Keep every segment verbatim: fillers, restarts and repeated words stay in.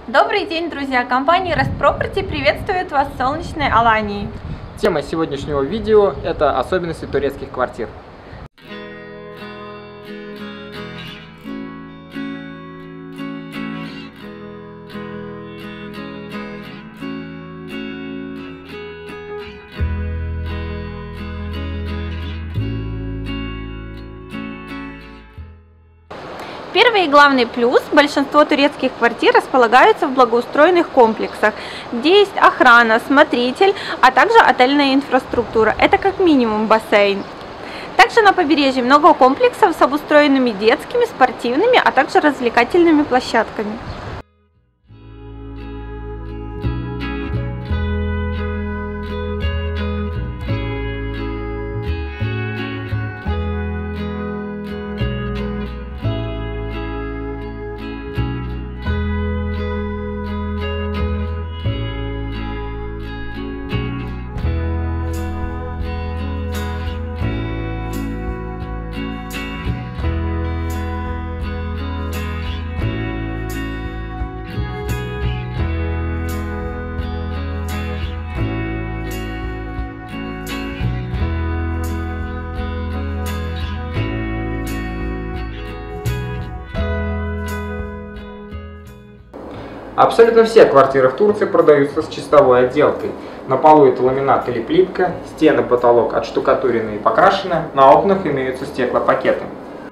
Добрый день, друзья! Компания Rest Property приветствует вас в солнечной Алании. Тема сегодняшнего видео – это особенности турецких квартир. Первый и главный плюс – большинство турецких квартир располагаются в благоустроенных комплексах, где есть охрана, смотритель, а также отельная инфраструктура. Это как минимум бассейн. Также на побережье много комплексов с обустроенными детскими, спортивными, а также развлекательными площадками. Абсолютно все квартиры в Турции продаются с чистовой отделкой. На полу это ламинат или плитка, стены, потолок отштукатурены и покрашены, на окнах имеются стеклопакеты.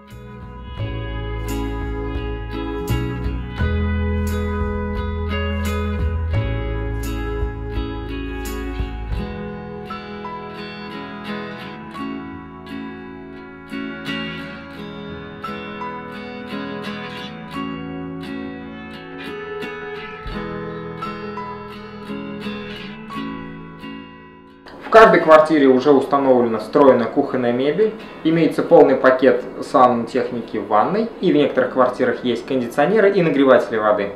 В каждой квартире уже установлена встроенная кухонная мебель, имеется полный пакет сантехники в ванной, и в некоторых квартирах есть кондиционеры и нагреватели воды.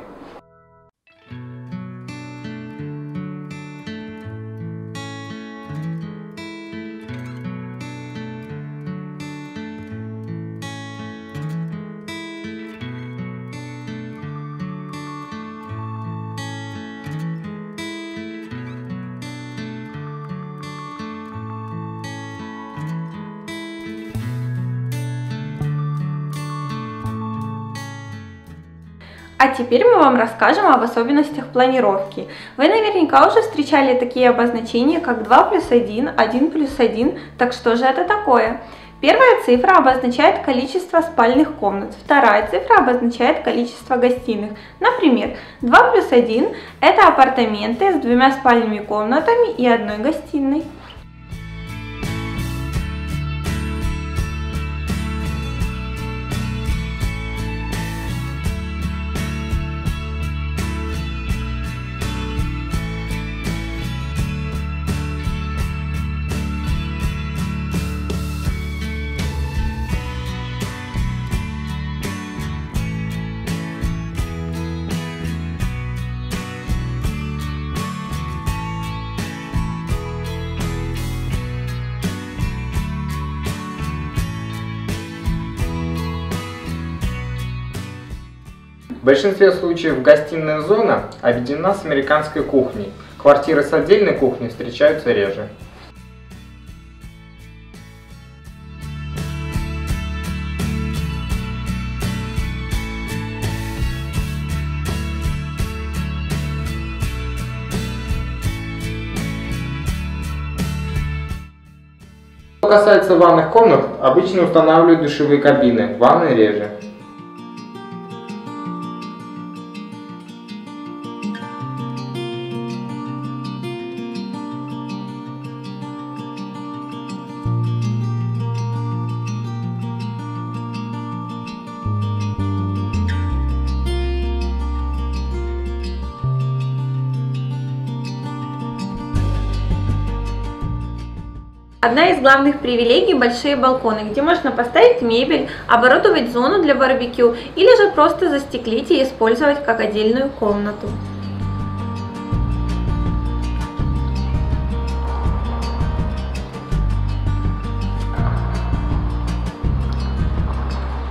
А теперь мы вам расскажем об особенностях планировки. Вы наверняка уже встречали такие обозначения, как два плюс один, один плюс один. Так что же это такое? Первая цифра обозначает количество спальных комнат, вторая цифра обозначает количество гостиных. Например, два плюс один – это апартаменты с двумя спальными комнатами и одной гостиной. В большинстве случаев гостиная зона объединена с американской кухней. Квартиры с отдельной кухней встречаются реже. Что касается ванных комнат, обычно устанавливают душевые кабины, ванны реже. Одна из главных привилегий – большие балконы, где можно поставить мебель, оборудовать зону для барбекю или же просто застеклить и использовать как отдельную комнату.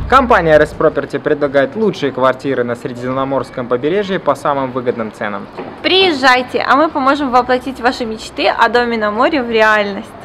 Компания Rest Property предлагает лучшие квартиры на Средиземноморском побережье по самым выгодным ценам. Приезжайте, а мы поможем воплотить ваши мечты о доме на море в реальность.